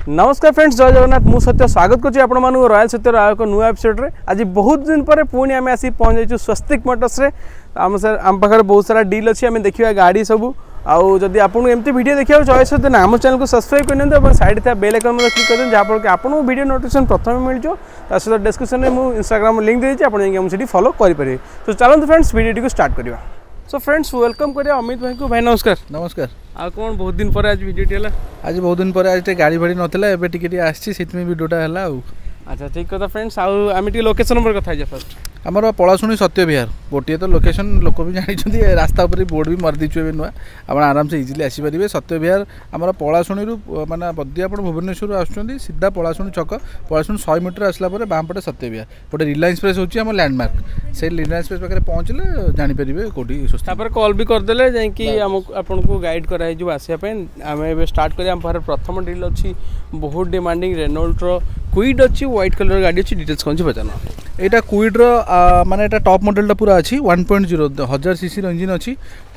नमस्कार फ्रेंड्स, जय जगन्नाथ। मु सत्य स्वागत करुँच आपण रॉयल सत्यर एक नुआ एपिसोड रे। आज बहुत दिन पर पुणी आम आसी पहुँच जाइए स्वस्तिक मोटर्स रे। आम पाखे बहुत सारा डील अच्छी, आम देखा गाड़ी सब। आउ जदि आपको एमती वीडियो देखा चॉइस होते ना आम चैनल को सब्सक्राइब कर साइड था बेल आइकन में क्लिक कर जहाँफल कि आपको वीडियो नोटिफिकेशन प्रथम मिल जाए। सहित डिस्क्रिप्शन में मुझे इंस्टाग्राम लिंक देती आपड़ी फॉलो करेंगे। तो चलते फ्रेंड्स वीडियो को स्टार्ट करवा। सो फ्रेंड्स वेलकम करिए अमित भाई को। भाई नमस्कार। नमस्कार। आ कौन बहुत दिन पर आज वीडियो है? आज बहुत दिन पर आज गाड़ी भाड़ी नाला एवं टी आसी वीडियोटा है। अच्छा ठीक कथा फ्रेंड्स। आम टी लोकेशन पर कथा फर्स्ट आमर पलाशुणी सत्य विहार गोटे तो लोकेशन लोक भी जानी रास्ता उपर बोर्ड भी मारी दीचु नुआ आप आराम से इजिली आसीपारे। सत्य विहार आमर पलाशुणी माने बदी आप भुवनेश्वर आसुँच सीधा पलाशुणी छक पलाशुणी 100 मीटर आसला बामपटे सत्य विहार गोटे रिलायंस प्रेस होची आम लैंडमार्क से रिलायंस प्रेस पाखे पहुँचले जानीपर कौटी कॉल भी करदे जाकि आपको गाइड कराई आसापी। आम ए स्टार्ट कर प्रथम डील अच्छी बहुत डिमांडिंग रेनॉल्ट क्विड अच्छी व्हाइट कलर गाड़ी अच्छी डिटेल्स कौन पचाना। यहाँ क्विड्र माने एटा टॉप मॉडल पूरा अच्छी 1.0 1000 सीसी इंजिन अच्छी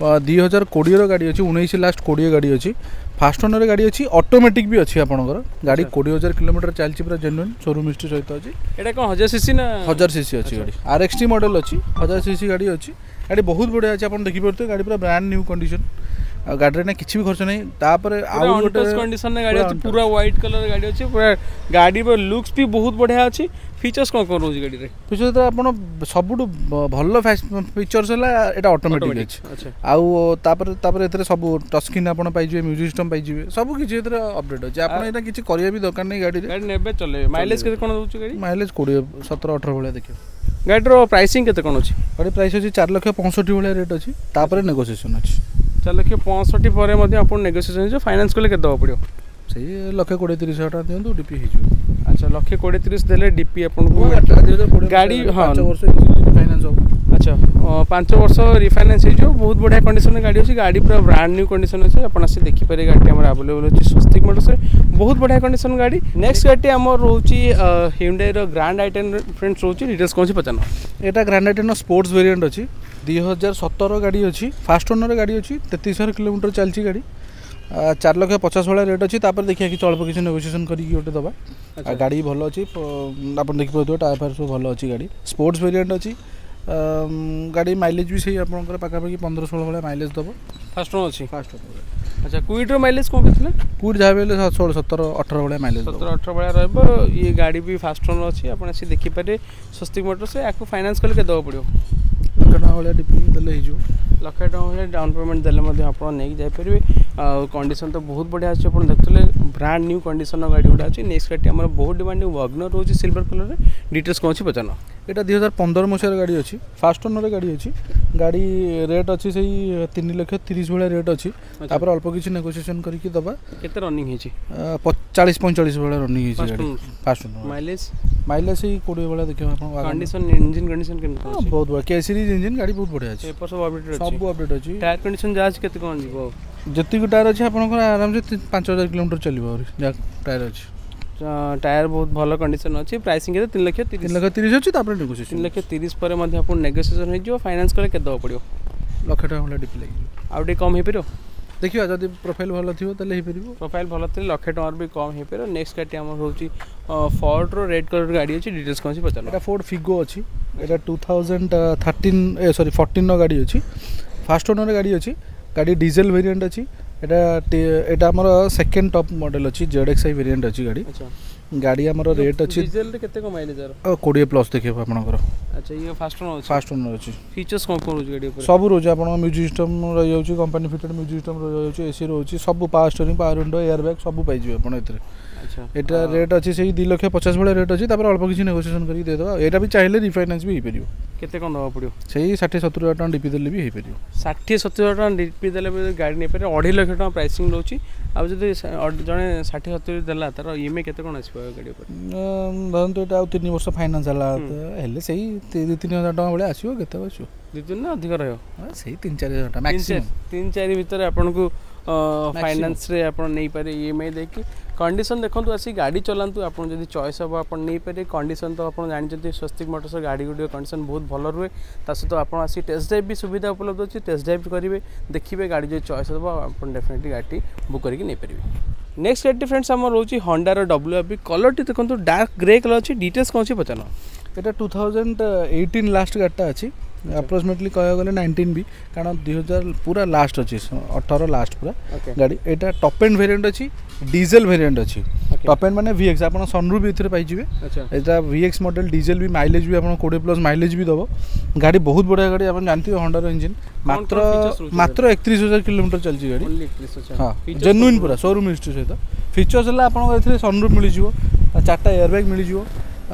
2020 गाड़ी अच्छी 19 लास्ट 20 गाड़ी अच्छी फास्ट ओनर गाड़ी अच्छी ऑटोमेटिक भी अच्छी आपंकर गाड़ी 20,000 किलोमीटर चलती पूरा जेन्युइन शोरूम हिस्ट्री सहित अच्छी। एटा कौन 1000 सीसी ना 1000 सीसी अच्छी गाड़ी RXT मॉडल अच्छी 1000 सीसी गाड़ी अच्छी। गाड़ी बहुत बढ़िया अच्छी आप देखिए गाड़ी पूरा ब्रांड न्यू कंडीशन गाड़ी ना किसी भी खर्च नहीं। कंडीशन गाड़ी अच्छी पूरा व्हाइट कलर गाड़ी अच्छी पूरा गाड़ी लुक्स भी बहुत बढ़िया अच्छी। फीचर्स कौन कौन रोज गाड़ी रे? फीचर्स तो आपन सबुठ भल फीचर्स है एटा ऑटोमेटिक अच्छे आउ तापर एथरे सब टच स्क्रीन आपन पाइ जिवे म्यूजिक सिस्टम पाइ जिवे सब किछि एथरे अपडेट अछि। आपन एटा किछि करिया भी दरकार नै गाड़ी रे। गाड़ी नेबे चले माइलेज केते कोन दोछ गाड़ी? माइलेज 20 17 18 भले देखियो। गाड़ी रो प्राइसिंग केते कोन अछि? गाड़ी प्राइस अछि 4,65,000 भले रेट अछि तापर नेगोशिएशन अछि 4,65,000 पर मध्ये आपन नेगोशिएशन जो फाइनेंस कोले केते दबा पड़ियो? सही 1,20,30,000 टका दियंतु डीपी हिजो। अच्छा 1,20,30,000 देले डीपी आपन को गाड़ी हां 5 वर्ष फाइनेंस हो। अच्छा 5 वर्ष रिफाइनेंस हिजो बहुत बढ़िया कंडीशन में गाड़ी अछि। गाड़ी पूरा ब्रांड न्यू कंडीशन अछि। अपन आसी देखि पारे गाड़ी हमर अवेलेबल अछि स्वस्तिक मोटर्स से बहुत बढ़िया कंडीशन गाड़ी। नेक्स्ट गाड़ी हमर रोची Hyundai रो ग्रैंड i10 फ्रेंड्स रोची डिटेल्स कोन सी पचाना। एटा grand i10 no sports variant अछि 2017 गाड़ी अच्छी फास्ट ओनर गाड़ी अच्छी 33,000 किलोमीटर चलती गाड़ी 4,50,000 वाला रेट अच्छी। देखिए कि चल किसी नेगोशिएशन करके गोटे दबा गाड़ी भल अच्छी आप देखिए टायर फायर सब भल अच्छी गाड़ी स्पोर्ट्स वेरिएंट अच्छी। गाड़ी माइलेज भी सही आपंकर पाखापाखि 15-16 वाला माइलेज दब फास्ट ओनर अच्छी फास्ट ओनर। अच्छा क्विड माइलेज कौन कितने? क्विड जहाँ भी 16-17-18 वाला माइलेज 17-18 वाला रहिबो। ये गाड़ी भी फास्ट ओनर अच्छी आप देखि पारे स्वस्तिक मोटर से आपको फाइनेंस कले के दबा पड़ो 1,00,000 टका वाला डिपी देले हिजो 1,00,000 टका वाला डाउन पेमेंट देले मध्ये आपण नहीं जाय परिबे। कंडीशन तो बहुत बढ़िया अच्छे आपण देखतले ब्रांड न्यू कंडीशन गाड़ी गुडा अच्छी। नेक्स्ट गाड़ी हमर बहुत डिमांडिंग वैगनर होची सिल्वर कलर रे डिटेल्स कोन छी पचाना। एटा 2015 मसिया गाड़ी अच्छी फास्ट ओनर गाड़ी अच्छी गाड़ी रेट अच्छी सही 3,30,000 वाला रेट अच्छी तापर अल्प किछि नेगोशिएशन करके दबा। केते रनिंग हिची? 40-45 वाला रनिंग हिची गाड़ी फास्ट ओनर। माइलेज सही 20 वाला देखियो आपण। कंडीशन इंजन कंडीशन केमन अछि? बहुत बढ़िया के सीरीज इंजन गाड़ी बहुत बढ़िया अछि। पेपर सब अपडेट अछि सब अपडेट अछि। टायर कंडीशन जाज केते कोन जीवो? जति टायर अछि आपण आराम से 5,000 किलोमीटर चलिबो और टायर अछि। टायर बहुत भल कंडीशन अच्छी। प्राइसिंग के 3,30,000 अच्छी तापर नेगोशिएशन 3,30,000 पर मध्ये आपन नेगोशिएशन हो फाइनेंस करे के दबा पड़ियो 1,00,000 टका वाला डिपी लागि आउ डे कम हे परियो। देखियो जदी प्रोफाइल भल थियो तले हे परियो। प्रोफाइल भल थि 1,00,000 टका भी कम हे परियो। नेक्स्ट गाड़ी हमर होची फोर्ड रो रेड कलर गाड़ी अछि डिटेल्स कोन सी पचाना। एटा फोर्ड फिगो अछि एटा 2014 नो गाड़ी अछि फास्ट ओनर गाड़ी अछि गाड़ी डीजल वेरिएंट अछि। एटा हमर सेकंड टॉप मॉडल अछि ZXi वेरिएंट अछि गाड़ी। अच्छा गाड़ी हमर रेट अछि डीजल रे केते को माइलेज आरो 20 प्लस देखियो आपनकर। अच्छा ये फास्ट ओनर अछि फीचर्स कोन कोन रोज गाड़ी ऊपर सब रोज आपन म्यूजिक सिस्टम रहि जाउची कंपनी फिटेड म्यूजिक सिस्टम रहि जाउची एसी रहउची सब power steering power window air bag सब पाइ जिवे आपन एतरे। अच्छा एटा रेट अछि सही 2,50,000 वाला रेट अछि तापर अल्प किछि नेगोशिएशन करके दे दबा। एटा भी चाहिले रिफाइनेंस भी हे परियो। केते कोन दबा पड़ियो? सही 60-70,000 टका डीपी देले भी हे परियो। 60-70,000 टका डीपी देले गाड़ी नै पर 2,50,000 टका प्राइसिंग रहउची। अब जदि जने 60-70 देला तार ईएमआई केते कोन आसी गाड़ी ऊपर? धरन तो एटा 3 वर्ष फाइनेंस हला हेले सही 2-3,000 टका वाला आसीओ केते आसीओ 2-3 ना अधिक रहयो सही 3-4,000 टका मैक्सिमम 3-4 भीतर आपन को फाइनेंस रे आपण नहीं पारे ईएमआई देखि कंडीशन देखंतु आसी गाड़ी चलांतु आपण जदी चॉइस हो आपण नहीं पारे कंडीशन तो आपण जानि जदी स्वस्तिक मोटर्स गाड़ी गुडी कंडीशन बहुत भल रुए तासे तो आपण आसी टेस्ट ड्राइव भी सुविधा उपलब्ध अछि टेस्ट ड्राइव करिवे देखिबे गाड़ी जो चॉइस हो आपण डेफिनेटली गाड़ी बुक करके नहीं पारिबे। नेक्स्ट गाड़ी फ्रेंड्स आम रोचे हंडार WRV कलर टी देखो डार्क ग्रे कलर अच्छी डिटेल्स कौन पचार এটা 2018 लास्ट गाड़ीटा अच्छी अप्रोक्सीमेटली कह गले 19 भी कारण 2000 पूरा लास्ट अच्छी 18 लास्ट पूरा गाड़ी एटा टॉप एंड वेरिएंट अच्छी डीजल वेरिएंट अच्छी टॉप एंड माने VX आपन सनरूफ इथरे पाइजिबे एटा VX मॉडल डीजल भी माइलेज भी आपन 20+ माइलेज भी दबो गाड़ी बहुत बढ़िया गाड़ी आपन जानती हो होंडा इंजन मात्र 31000 किलोमीटर चलची गाड़ी हां जेन्युइन पूरा शोरूम हिस्ट्री सहित फीचर्स हला आपन एथरे सनरूफ मिली जिवो चारटा एयरबैग मिली जिवो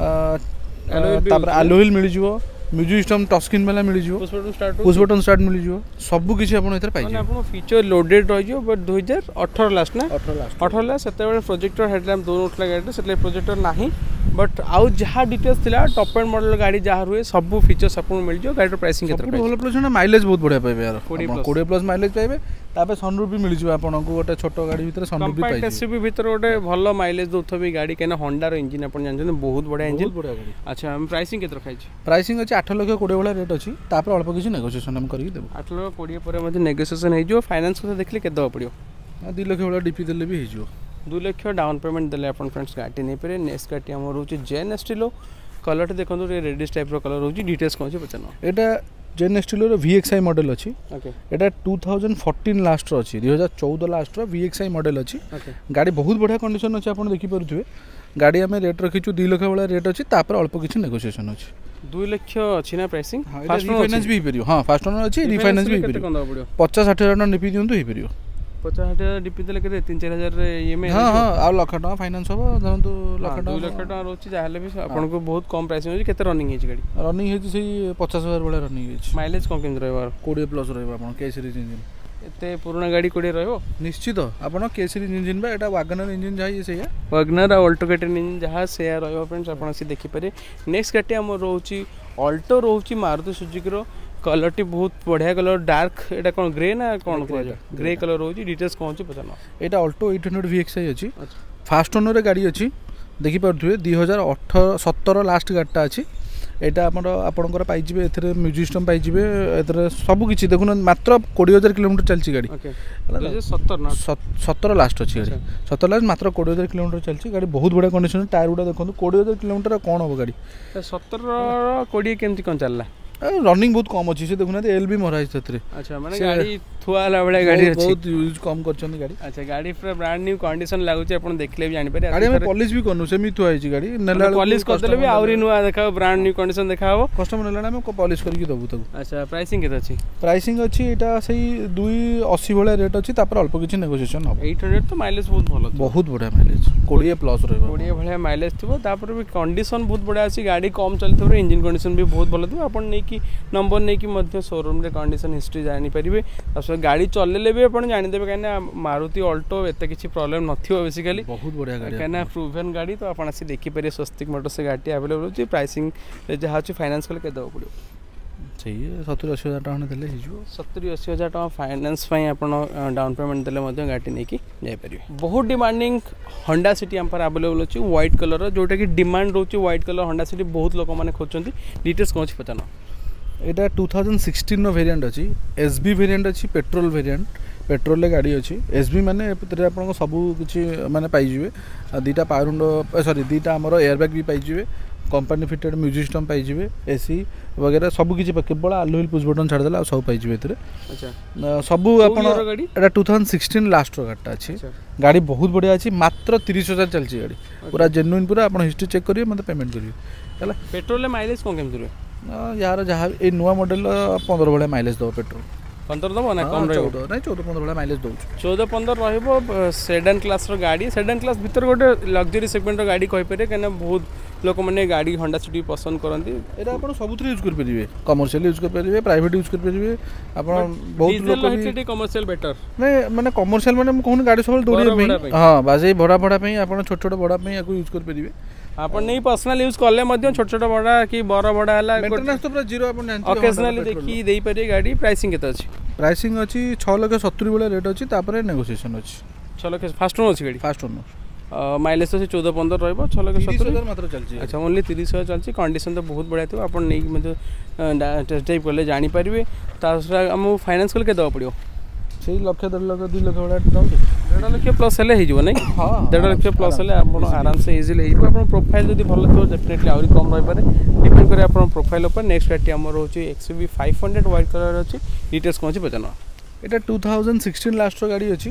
आलोइल मिली जिवो म्यूजिक सिस्टम टच स्क्रीन वाला मिल जिवो पुश बटन स्टार्ट मिल जिवो सब किछि आपन एथरे पाइ जिवो आपन फीचर लोडेड रह जिवो बट 2018 लास्ट ना 18 लास्ट सेते बेले प्रोजेक्टर हेडलैम्प दोनों उठला गाड़ी सेते प्रोजेक्टर नाही बट आउ जहा डिटेल्स थिला टॉप एंड मॉडल गाड़ी जहा रुए सब फीचर्स आपन मिल जिवो गाड़ी प्राइसिंग केतर भलो प्लस ना माइलेज बहुत बढ़िया पाइबे यार 20+ माइलेज पाइबे तापे सनरूफ भी मिल जिवो आपन को गोटे छोटो गाड़ी भीतर सनरूफ भी पाइ एसयूवी भीतर गोटे भलो माइलेज दोथबी गाड़ी केना होंडा रो इंजन आपन जानछन बहुत बढ़िया इंजन अच्छा हम प्राइसिंग केतर खाइ छी प्राइसिंग अछि 8 लाख 20 वाला रेट अछि तापर अल्प किछि नेगोशिएशन हम करि देबो 8 लाख 20 पर मध्ये नेगोशिएशन हे जो फाइनेंस को देखले के दवा पड़ियो 2 लाख वाला डीपी देले भी हे जो 2 लाख डाउन पेमेंट देले अपन फ्रेंड्स गाड़ी नै परे नेक्स्ट गाड़ी हमर होची जेन स्टीलो कलर देखो रेडिश टाइप रो कलर होची डिटेल्स कोन छै पछनो एटा जेन स्टीलो रो VXI मॉडल अछि एटा 2014 लास्ट रो अछि 2014 लास्ट रो VXI मॉडल अछि गाड़ी बहुत बढ़िया कंडीशन अछि आपण देखि परथुवे गाड़ी हमें रेट रखिछु 2 लाख वाला रेट अछि तापर अल्प किछि नेगोशिएशन अछि 2 लाख अछि ना प्राइसिंग फास्ट फाइनेंस भी परियो हां फास्ट ओनर अछि रिफाइनेंस भी परियो 50-60 हजार निपी दियंतु हे परियो 50-60 डिपी देले के 3-4 हजार ईएमआई हां हां आ लाख टका फाइनेंस हो धरंतु लाख 2 लाख टका रोची जाहले भी आपन को बहुत कम प्राइस में केते रनिंग हेची गाड़ी रनिंग हेची सही 50,000 वाला रनिंग हेची माइलेज कोन केम रहबा 20+ रहबा आपन के सीरीज इंजन एते पुराना गाड़ी कोडे रहबो निश्चित आपन के सीरीज इंजन बा एटा वैगनर इंजन जाई सेया वैगनर आ अल्टोगेटर इंजन जहा सेया रहबो फ्रेंड्स आपन से देखि पारे नेक्स्ट गाड़ी हम रोची अल्टो रोची मारुति सुजुकी रो कलर टी बहुत बढ़िया कलर डार्क एटा कोन ग्रे ना कोन ग्रे कलर रोची डिटेल्स कोन छै पता ना एटा अल्टो 800 VXI अछि फास्ट ओनर गाड़ी अछि देखि परथुवे 2017 लास्ट गाड़ीटा अछि एटा हमर आपनकर पाइ जिवे एथरे म्यूजिक सिस्टम पाइ जिवे एथरे सब किछि देखुन मात्र 20000 किलोमीटर चलची गाड़ी ओके 2017 ना 17 लास्ट अछि गाड़ी 17 लास्ट मात्र 20000 किलोमीटर चलची गाड़ी बहुत बढ़िया कंडीशन टायर उडा देखंतु 20000 किलोमीटर कोन हो गाड़ी 17 20 केमती कोन चलला रनिंग बहुत कम अछि से देखुना एल भी मरा अछि तत्रे अच्छा माने गाड़ी थुआला बळे गाड़ी अछि बहुत यूज कम करछन गाड़ी अच्छा गाड़ी पूरा ब्रांड न्यू कंडीशन लागु छै अपन देखले भी जानि पारे गाड़ी में पॉलिश भी करनु सेमी थुआ अछि गाड़ी नेला पॉलिश कर देले भी आउरी नुआ देखाओ ब्रांड न्यू कंडीशन देखाओ कस्टमर नेला में पॉलिश करके दबु तक अच्छा प्राइसिंग केते अछि प्राइसिंग अछि एटा सही 280 वाला रेट अछि तापर अल्प किछि नेगोशिएशन हो 800 तो माइलेज बहुत भलो बहुत बढ़िया माइलेज 20+ रहबो 20 बढ़िया माइलेज थिबो तापर भी कंडीशन बहुत बढ़िया अछि गाड़ी कम चलथो इंजन कंडीशन भी बहुत भलो थिबो अपन नै कि नंबर नै कि मध्य शोरूम रे कंडीशन हिस्ट्री जानि परिबे तब गाड़ी चलले भी अपन जानि देबे कना मारुति अल्टो एते किछि प्रॉब्लम नथियो बेसिकली बहुत बढ़िया गाड़ी कना प्रूवन गाड़ी तो अपन आसी देखि परिए स्वस्तिक मोटर से गाड़ी अवेलेबल होची प्राइसिंग रे जहा छु फाइनेंस कल के दो पड़ो सही 70-80 हजार टका देले हिजो 70-80 हजार टका फाइनेंस पई अपन डाउन पेमेंट देले मध्य गाड़ी नै कि जाय परिबे बहुत डिमांडिंग होंडा सिटी हम पर अवेलेबल होची व्हाइट कलर जोटा कि डिमांड रोची व्हाइट कलर होंडा सिटी बहुत लोक माने खोजचंती डिटेल्स कोच पताना एटा 2016 नो वेरिएंट अछि एसबी वेरिएंट अछि पेट्रोल वेरिएंट पेट्रोल ले गाड़ी अछि एसबी माने एतरे आपन सब किछि माने पाइ जिवे दीटा पावर विंडो सॉरी दीटा हमर एयरबैग भी पाइ जिवे कंपनी फिटेड म्यूजिक सिस्टम पाइ जिवे एसी वगैरह सब किछि केवल आलोइल पुश बटन छाड़ देला सब पाइ जिवे एतरे अच्छा सब आपन एटा 2016 लास्ट रो गाडीटा अछि गाड़ी बहुत बढ़िया अछि मात्र 30000 चलची गाड़ी पूरा जेन्युइन पूरा आपन हिस्ट्री चेक करियो मते पेमेंट करियो हला पेट्रोल ले माइलेज कोन केम दिले यार जहाँ ए नुआ मॉडल 15 वाला माइलेज दो पेट्रोल 15 दबो ना कम रहबो 14 नहीं 14-15 वाला माइलेज दो 14-15 रहबो सेडान क्लास रो गाड़ी सेडान क्लास भीतर गोटे लग्जरी सेगमेंट रो गाड़ी कहि पारे कना बहुत लोक माने गाड़ी होंडा सिटी पसंद करंती एटा आपण सबुथरे यूज कर परिबे कमर्शियल यूज कर परिबे प्राइवेट यूज कर परिबे आपण बहुत लोक सिटी कमर्शियल बेटर नहीं माने कमर्शियल माने कोन गाड़ी सब दौड़ी में हां बाजे भड़ा भड़ा पे आपण छोट छोट भड़ा पे याको यूज कर परिबे आपण नहीं पर्सनल यूज करले मध्य छोट छोट बड़ा कि बड़ बड़ा हला मेंटेनेंस तो पूरा जीरो आपण जानती ओकेजनली देखि देई परिए गाड़ी प्राइसिंग केते अछि प्राइसिंग अछि 6,70,000 वाला रेट अछि तापर नेगोशिएशन अछि 6 लाख फास्ट ओनर अछि गाड़ी फास्ट ओनर माइलेज तो 14-15 रहबो 6,70,000 मात्र चलछि अच्छा ओनली 30,000 चलछि कंडीशन तो बहुत बढ़िया थियो आपण नै टेस्ट ड्राइव करले जानि परिबे तासरा हम फाइनेंस कल के दवा पड़ियो ସେଇ ଲକ୍ଷ 1.5 ଲକ୍ଷ 2 ଲକ୍ଷ ଭଳିଆ ଯାଉଛି 1.5 ଲକ୍ଷ ପ୍ଲସ୍ ହେଲେ ହେଇଯିବ ନାଇଁ? ହଁ 1.5 ଲକ୍ଷ ପ୍ଲସ୍ ହେଲେ ଆପଣ ଆରାମସେ ଇଜିଲି ହେଇଯିବ। ଆପଣ ପ୍ରୋଫାଇଲ୍ ଯଦି ଭଲ ଥିବ ଡେଫିନେଟଲି ଆହୁରି କମ୍ ରହିପାରେ, ଡିପେଣ୍ଡ କରେ ଆପଣ ପ୍ରୋଫାଇଲ୍ ଉପରେ। ନେକ୍ସଟ ଗାଡ଼ିଟି ଆମର ହେଉଛି XUV 500 ହ୍ୱାଇଟ୍ କଲର୍ ଅଛି। ଡିଟେଲ୍ସ କ'ଣ ଅଛି ପଚାର। এটা 2016 ଲାଷ୍ଟର ଗାଡ଼ି ଅଛି,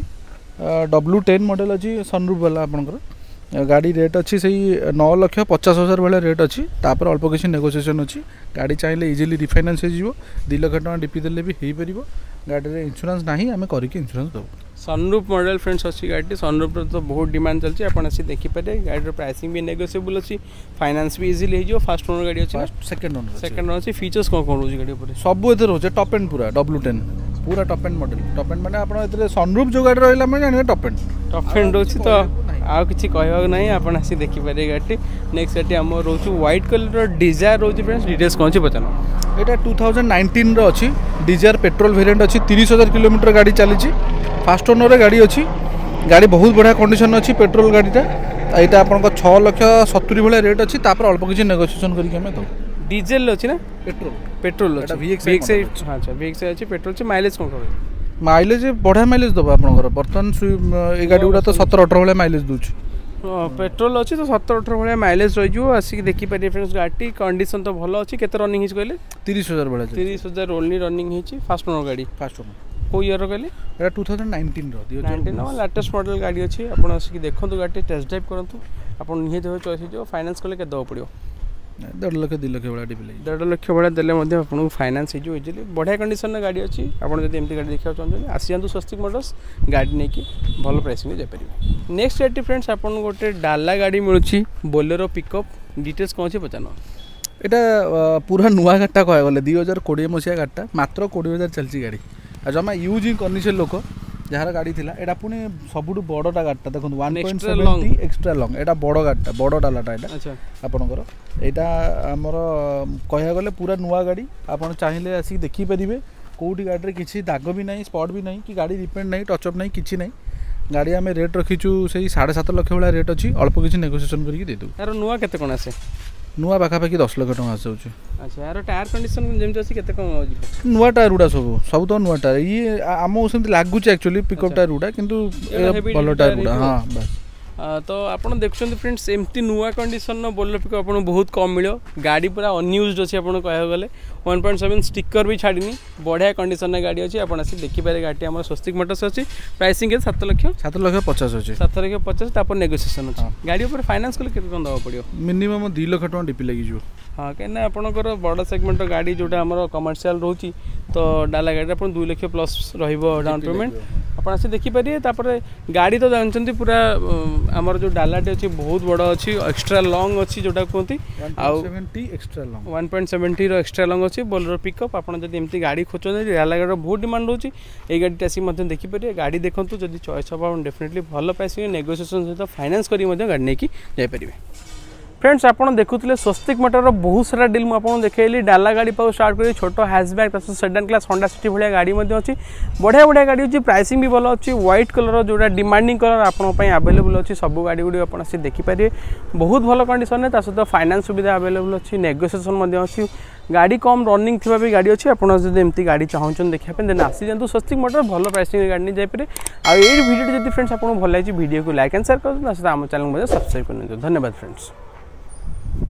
W10 ମଡ଼େଲ୍ ଅଛି, ସନରୁଫ୍ ବାଲା ଆପଣଙ୍କର ଗାଡ଼ି ରେଟ୍ ଅଛି ସେଇ 9,50,000 ଭଳିଆ ରେଟ୍ ଅଛି। ତାପରେ ଅଳ୍ପ କିଛି ନେଗୋସିଏସନ୍ ଅଛି। ଗାଡ଼ି ଚାହିଁଲେ ଇଜିଲି ରିଫାଇନାନ୍ସ ହେଇଯିବ, 2 ଲକ୍ଷ ଟଙ୍କା ଡିପି ଦେଲେ ବି ହେଇପାରିବ। ଗାଡ଼ିରେ ଇନ୍ସୁରାନ୍ସ ନାହିଁ, ଆମେ କରିକି ଇନ୍ସୁରାନ୍ସ ଦେବୁ। ସନରୁଫ୍ ମଡ଼େଲ୍ ଫ୍ରେଣ୍ଡସ୍ ଅଛି ଗାଡ଼ିଟି। ସନରୁଫ୍ର ତ ବହୁତ ଡିମାଣ୍ଡ ଚାଲିଛି, ଆପଣ ଆସି ଦେଖିପାରିବେ। ଗାଡ଼ିର ପ୍ରାଇସିଂ ବି ନେଗୋସିଏବୁଲ୍ ଅଛି, ଫାଇନାନ୍ସ ବି ଇଜିଲି ହେଇଯିବ। ଫାଷ୍ଟ ଓନର୍ ଗାଡ଼ି ଅଛି, ସେକେଣ୍ଡ ଓନର୍ ଅଛି। ଫିଚର୍ସ କ'ଣ ରହୁଛି ଗାଡ଼ି ଉପରେ? ସବୁ ଏଥିରେ ରହୁଛି ଟପ୍ ଏଣ୍ଡ ପୁରା W10 पूरा top end model. Top end माने आपण एतरे सनरूफ जो गाड़ी रहला माने जानिबे टॉप एंड रोची तो आ किछि कहबाक नाही। आपण आसी देखि पारे गाड़ी। नेक्स्ट गाड़ी हमर रोचु व्हाइट कलर डिजायर रोची फ्रेंड्स। डिटेल्स कोन छि पचानो। एटा 2019 रो अछि, डिजायर पेट्रोल वेरिएंट अछि, 30,000 किलोमीटर गाड़ी चली छि। फास्ट ओनर रे गाड़ी अछि, गाड़ी बहुत बढ़िया कंडीशन अछि पेट्रोल गाड़ीटा। एटा आपण को 6,70,000 भले रेट अछि। तापर अल्प किछि नेगोशिएशन करि के हमें दो। डीजल अछि ना? पेट्रोल अच्छा VXI हां अच्छा VXI अछि पेट्रोल छि। माइलेज कोन करे? माइलेज बढ़िया माइलेज दबा आपनकर। बर्तन ए गाड़ी गुडा तो 17-18 भले माइलेज दूछि। पेट्रोल अच्छी तो 17-18 भाई माइलेज रही आसिक देखिपारे फ्रेंड्स। गाड़ी कंडीशन तो भल अच्छी। केते रनिंग हिच कहले? 30,000 भाई 30,000 ओनली रनिंग हिच। फास्ट ओनर गाड़ी। फास्ट ओनर को ईयर कहले? एटा 2019 रो 19 लेटेस्ट मॉडल गाड़ी अच्छी। आपण आसिक देखंतु गाड़ी टेस्ट ड्राइव करंतु। आपण निहे देबे चॉइस हिजो। फाइनेंस कले के दव पड़ियो? 1.5 लक्ष 2 लक्ष वाला डिपले 1.5 लक्ष वाला देले मध्ये आपन फाइनेंस हिजो इजिली। बढ़िया कंडीशन रे गाड़ी अच्छी। आपण जदी एमती गाड़ी देखिया चाहछन आसी जांतु स्वस्तिक मोटर्स। गाड़ी नेकी भल प्राइसिंग में जाय परिबे। नेक्स्ट गाड़ी फ्रेंड्स आपण गोटे डाला गाड़ी मिलुची बोलेरो पिकअप। डिटेल्स कोन छै पचानो। एटा पूरा नुआ गाटा कहया गले 2020 मसिया गाटा मात्र 20,000 चलची गाड़ी। आ जमा यूजिंग कंडीशन लोक जहार गाड़ी थिला एटा पुनी सबुटु बडटा गाटा देखन 1.70 एक्स्ट्रा लॉन्ग। एटा बड़ गाटा बड़ डालाटा एटा। अच्छा आपनकर एटा हमर कहया गले पूरा नुआ गाड़ी। आपण चाहिले आसी देखि परिबे। कोउटी गाड़ी रे किछि दाग भी नाही, स्पॉट भी नाही, कि गाड़ी रिपेंट नाही, टच अप नाही, किछि नाही। गाड़ी आमे रेट रखिछु सेही 7.5 लक्ष वाला रेट अछि। अल्प किछि नेगोशिएशन करके दे दउ। यार नुआ केते कोन आसे? नुआ बाखा पाखी 10 लक्ष टका आसे। अच्छा यार टायर कंडीशन जेमति अछि केते कोन होजी? नुआ टायर उडा सब तो नुआ टायर। ये आमो सेमति लागु छै एक्चुअली पिकअप टायर उडा, किंतु बल टायर उडा। हां बस तो आप देखते फ्रेंड्स एमती नुआ कंडीशन बोलेरो पिकअप आपको बहुत कम मिलो। गाड़ी पूरा अनयूज्ड अच्छी आपको कह गले 1.7 स्टिकर भी छाड़नी। बढ़िया कंडीशन गाड़ी अच्छी। आप देखिपारे गाड़ी आम स्वस्तिक मोटर्स अच्छी। प्राइसिंग के 7 लक्ष 7,50,000 अच्छे। 7,50,000 नेगोशिएशन अच्छी। गाड़ी ऊपर फाइनेंस कले केते दवा पड़ियो? मिनिमम 2 लक्ष टका डिपि लागि जो। हाँ कहीं आपंकर बड़ सेगमेंट गाड़ी जोटा आम कमर्शियल रोची तो डाला गाड़ी आप 2 लक्ष प्लस डाउन पेमेंट आप आसी देखिपारे। गाड़ी तो जानते पूरा आमर जो डालाटे अच्छी बहुत बड़ अच्छी एक्स्ट्रा लॉन्ग अच्छी जोटा कहते 1.70 एक्स्ट्रा लॉन्ग 1.70 एक्स्ट्रा लॉन्ग अच्छी बोलेरो पिकअप। आप एमती गाड़ी खोजते डाला गाड़ी बहुत डिमांड होची। ये गाड़ी आसी देखिपारे। गाड़ी देखो जब चॉइस हम डेफिनेटली भल प्राइस नेगोशिएशन सहित फाइनेंस करी गाड़ी नहीं जापर। फ्रेंड्स आपड़ देखुले स्वस्तिक मोटर बहुत सारा डील मुझे देखली। डाला गाड़ी पाऊ स्टार्ट कर छोट hatchback sedan class Honda City भाया गाड़ी अच्छी। बढ़िया बढ़िया गाड़ी अच्छी। प्राइसिंग भी भल अच्छी। व्हाइट कलर जोटा डिमांडिंग कलर आपंपाई आवेलेबल अच्छी। सब गाड़ी गुड़ी आप देखिपारे बहुत भल कंडीशन सहित फाइनेंस सुविधा आवेलेबल अच्छी। नेगोशिएशन अच्छी। गाड़ी कम रनिंग थी भी गाड़ी अच्छी। आपड़ जब एमती गाड़ी चाहते देखा देन आसी जातु स्वस्तिक मोटर भल प्राइसिंग गाड़ी नहीं जापे। आई वीडियो जब फ्रेंड्स आपको भल लगी वीडियो को लाइक एंड शेयर कर आम चैनल सब्सक्राइब कर। धन्यवाद फ्रेंड्स।